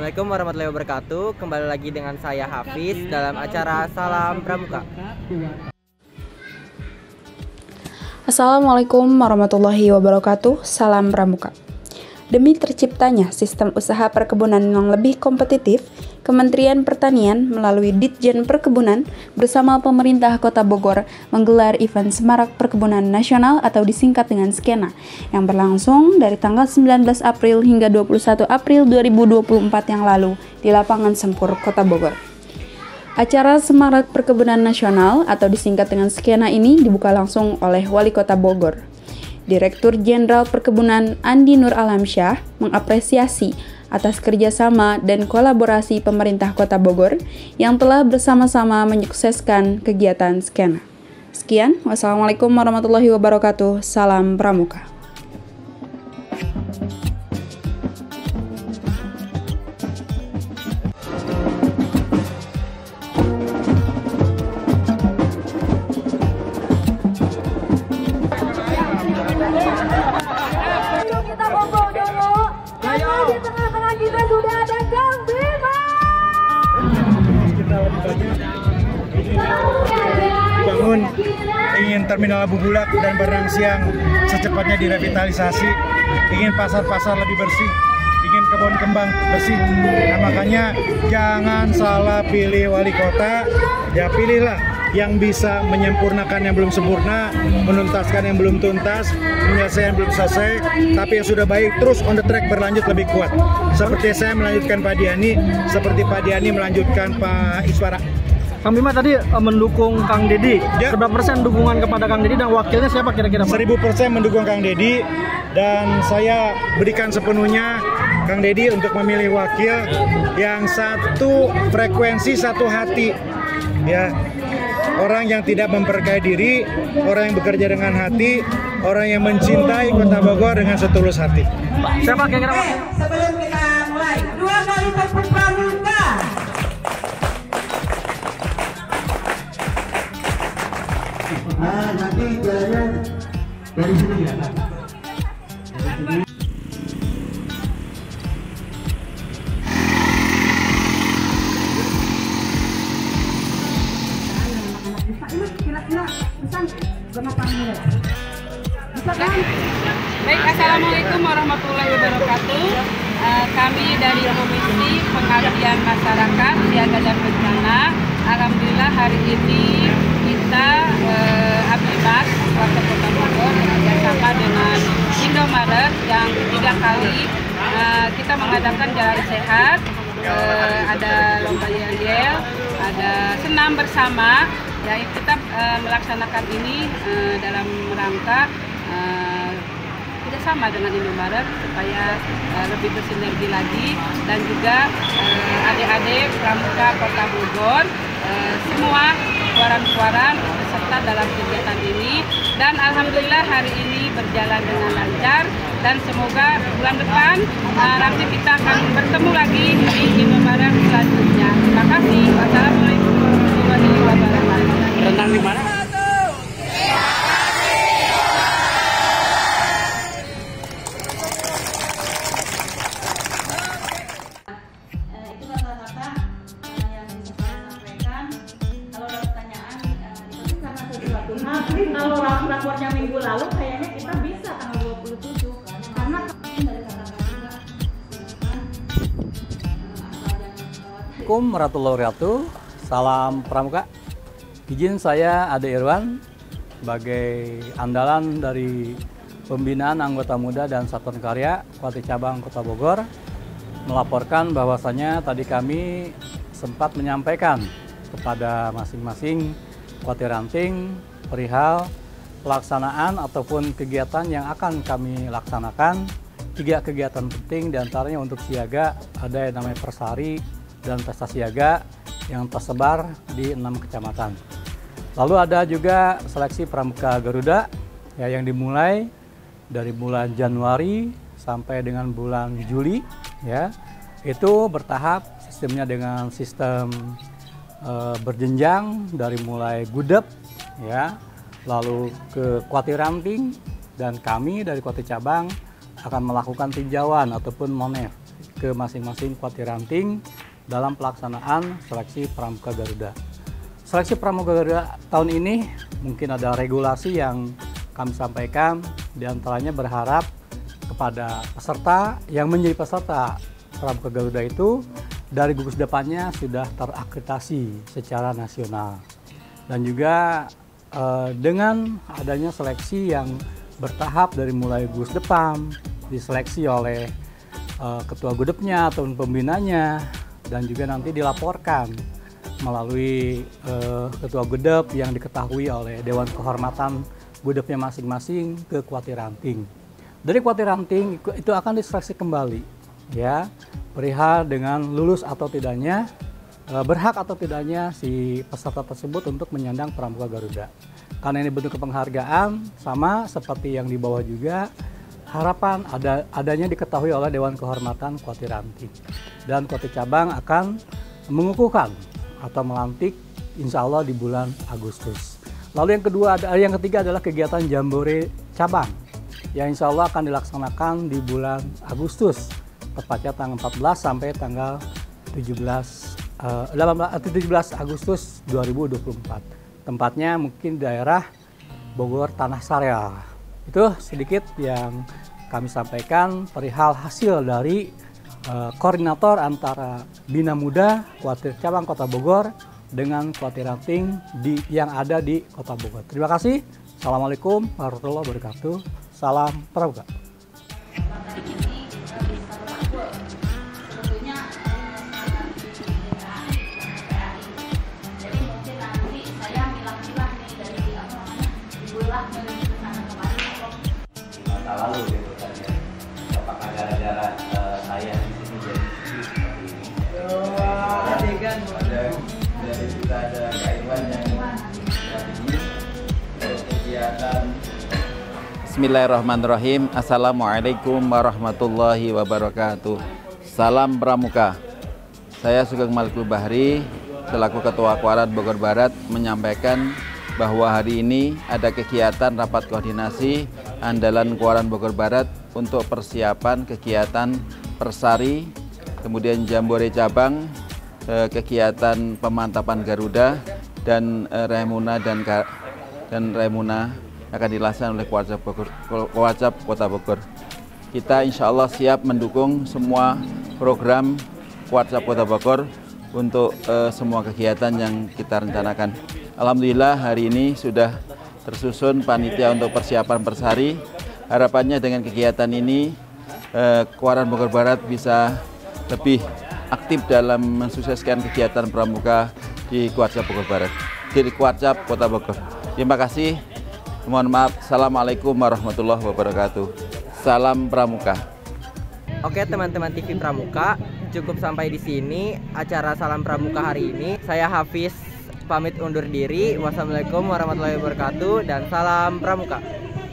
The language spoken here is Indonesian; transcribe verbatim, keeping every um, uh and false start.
Assalamualaikum warahmatullahi wabarakatuh. Kembali lagi dengan saya Hafiz dalam acara Salam Pramuka. Assalamualaikum warahmatullahi wabarakatuh. Salam Pramuka. Demi terciptanya sistem usaha perkebunan yang lebih kompetitif, Kementerian Pertanian melalui Ditjen Perkebunan bersama pemerintah Kota Bogor menggelar event Semarak Perkebunan Nasional atau disingkat dengan Skena yang berlangsung dari tanggal sembilan belas April hingga dua puluh satu April dua ribu dua puluh empat yang lalu di lapangan Sempur, Kota Bogor. Acara Semarak Perkebunan Nasional atau disingkat dengan Skena ini dibuka langsung oleh Wali Kota Bogor. Direktur Jenderal Perkebunan Andi Nur Alamsyah mengapresiasi atas kerjasama dan kolaborasi pemerintah Kota Bogor yang telah bersama-sama menyukseskan kegiatan Skena. Sekian, wassalamualaikum warahmatullahi wabarakatuh. Salam Pramuka. Di tengah-tengah kita sudah ada Kang Bima. Dibangun ingin terminal Abu Bulak dan Barang Siang secepatnya direvitalisasi, ingin pasar-pasar lebih bersih, ingin kebun kembang bersih. Nah, makanya jangan salah pilih wali kota, ya pilihlah yang bisa menyempurnakan yang belum sempurna, menuntaskan yang belum tuntas, menyelesaikan yang belum selesai, tapi yang sudah baik terus on the track berlanjut lebih kuat. Seperti saya melanjutkan Pak Diani, seperti Pak Diani melanjutkan Pak Iswara. Kang Bima tadi uh, mendukung Kang Dedi. Ya. Berapa persen dukungan kepada Kang Dedi dan wakilnya siapa kira-kira? Seribu persen mendukung Kang Dedi dan saya berikan sepenuhnya Kang Dedi untuk memilih wakil yang satu frekuensi, satu hati. Ya. Orang yang tidak memperkaya diri, orang yang bekerja dengan hati, orang yang mencintai Kota Bogor dengan setulus hati. Siapa kira-kira? Eh, sebelum kita mulai, dua kali tepuk pramuka. Nah, nanti jalannya dari sini ya. Baik, assalamualaikum warahmatullahi wabarakatuh. Uh, kami dari Komisi Pengabdian Masyarakat Siaga dan Bencana, alhamdulillah hari ini kita uh, Abimas Warga Kota Bogor bekerjasama dengan Indomaret yang ketiga kali uh, kita mengadakan jalan sehat, uh, ada lomba yel-yel, ada senam bersama. Ya, kita uh, melaksanakan ini uh, dalam rangka uh, kerjasama dengan Indomaret supaya uh, lebih bersinergi lagi, dan juga uh, adik-adik Pramuka Kota Bogor uh, semua suara-suara beserta dalam kegiatan ini, dan alhamdulillah hari ini berjalan dengan lancar, dan semoga bulan depan uh, nanti kita akan bertemu lagi di Indomaret selanjutnya. Terima kasih. Wassalamualaikum warahmatullahi wabarakatuh. Renang di mana? Itu kata-kata yang bisa saya sampaikan. Kalau ada pertanyaan, itu karena sesuatu hal. Kalau rapornya minggu lalu, kayaknya kita bisa tanggal dua puluh tujuh. Karena dari kata-kata juga. Assalamualaikum warahmatullahi wabarakatuh. Salam Pramuka. Izin saya Ade Irwan sebagai andalan dari pembinaan anggota muda dan satuan karya Kuarti Cabang Kota Bogor melaporkan bahwasanya tadi kami sempat menyampaikan kepada masing-masing Kuarti Ranting perihal pelaksanaan ataupun kegiatan yang akan kami laksanakan. Tiga kegiatan penting diantaranya untuk siaga ada yang namanya Persari dan Pesta Siaga yang tersebar di enam kecamatan. Lalu ada juga seleksi Pramuka Garuda ya, yang dimulai dari bulan Januari sampai dengan bulan Juli ya. Itu bertahap sistemnya dengan sistem e, berjenjang dari mulai gudep ya, lalu ke Kuarti Ranting, dan kami dari Kuarti Cabang akan melakukan tinjauan ataupun monef ke masing-masing kuartir ranting dalam pelaksanaan seleksi Pramuka Garuda. Seleksi Pramuka Garuda tahun ini mungkin ada regulasi yang kami sampaikan, diantaranya berharap kepada peserta yang menjadi peserta Pramuka Garuda itu dari gugus depannya sudah terakreditasi secara nasional. Dan juga eh, dengan adanya seleksi yang bertahap dari mulai gugus depan, diseleksi oleh eh, ketua gudepnya atau pembinanya, dan juga nanti dilaporkan melalui eh, ketua gudep yang diketahui oleh Dewan Kehormatan gudepnya masing-masing ke kuartir ranting. Dari kuartir ranting itu akan diseleksi kembali, ya, perihal dengan lulus atau tidaknya, eh, berhak atau tidaknya si peserta tersebut untuk menyandang Pramuka Garuda. Karena ini bentuk penghargaan, sama seperti yang di bawah juga, harapan ada adanya diketahui oleh Dewan Kehormatan kuartir ranting. Dan kuartir cabang akan mengukuhkan atau melantik insya Allah di bulan Agustus. Lalu yang kedua, yang ketiga adalah kegiatan Jambore cabang yang insya Allah akan dilaksanakan di bulan Agustus, tepatnya tanggal empat belas sampai tanggal tujuh belas, uh, tujuh belas Agustus dua ribu dua puluh empat. Tempatnya mungkin daerah Bogor Tanah Sareal. Itu sedikit yang kami sampaikan perihal hasil dari uh, koordinator antara Bina Muda Kuartir Cabang Kota Bogor dengan kuartir ranting di yang ada di Kota Bogor. Terima kasih. Assalamualaikum warahmatullahi wabarakatuh. Salam Pramuka. Masa lalu gitu kan ya. Apakah gara-gara uh, saya di sini jadi seperti ini? Oh, tadi kan ada dari kita ada Kak Irwan yang ini kegiatan. Bismillahirrahmanirrahim. Assalamualaikum warahmatullahi wabarakatuh. Salam Pramuka. Saya Sugeng Malikul Bahri selaku Ketua Kuaran Bogor Barat menyampaikan bahwa hari ini ada kegiatan rapat koordinasi andalan Kuaran Bogor Barat untuk persiapan kegiatan Persari, kemudian Jambore cabang, kegiatan pemantapan Garuda, dan Remuna dan dan Remuna akan dilaksanakan oleh Kuarcap Bogor, Kuarcap Kota Bogor. Kita insya Allah siap mendukung semua program Kuarcap Kota Bogor untuk uh, semua kegiatan yang kita rencanakan. Alhamdulillah hari ini sudah tersusun panitia untuk persiapan Persari. Harapannya dengan kegiatan ini eh, Kuaran Bogor Barat bisa lebih aktif dalam mensukseskan kegiatan pramuka di Kuarcap Bogor Barat, di Kuarcap Kota Bogor. Terima kasih. Mohon maaf. Assalamualaikum warahmatullahi wabarakatuh. Salam Pramuka. Oke teman-teman T V Pramuka, cukup sampai di sini acara Salam Pramuka hari ini. Saya Hafiz pamit undur diri. Wassalamualaikum warahmatullahi wabarakatuh dan salam Pramuka.